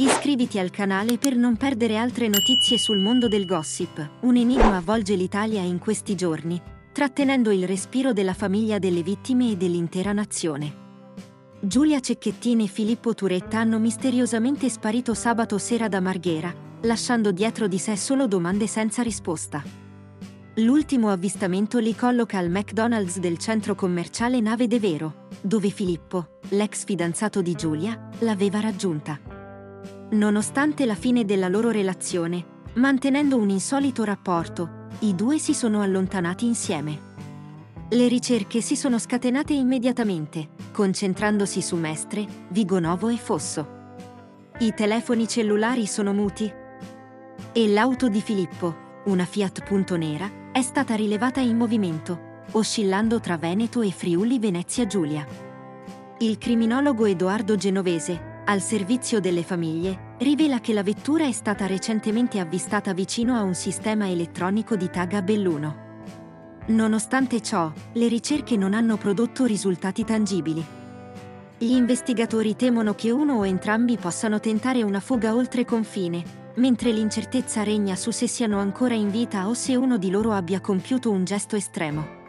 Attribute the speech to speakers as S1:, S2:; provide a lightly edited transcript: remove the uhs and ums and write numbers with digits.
S1: Iscriviti al canale per non perdere altre notizie sul mondo del gossip. Un enigma avvolge l'Italia in questi giorni, trattenendo il respiro della famiglia delle vittime e dell'intera nazione. Giulia Cecchettin e Filippo Turetta hanno misteriosamente sparito sabato sera da Marghera, lasciando dietro di sé solo domande senza risposta. L'ultimo avvistamento li colloca al McDonald's del centro commerciale Nave de Vero, dove Filippo, l'ex fidanzato di Giulia, l'aveva raggiunta. Nonostante la fine della loro relazione, mantenendo un insolito rapporto, i due si sono allontanati insieme. Le ricerche si sono scatenate immediatamente, concentrandosi su Mestre, Vigonovo e Fosso. I telefoni cellulari sono muti. E l'auto di Filippo, una Fiat Punto nera, è stata rilevata in movimento, oscillando tra Veneto e Friuli Venezia Giulia. Il criminologo Edoardo Genovese, al servizio delle famiglie, rivela che la vettura è stata recentemente avvistata vicino a un sistema elettronico di tag a Belluno. Nonostante ciò, le ricerche non hanno prodotto risultati tangibili. Gli investigatori temono che uno o entrambi possano tentare una fuga oltre confine, mentre l'incertezza regna su se siano ancora in vita o se uno di loro abbia compiuto un gesto estremo.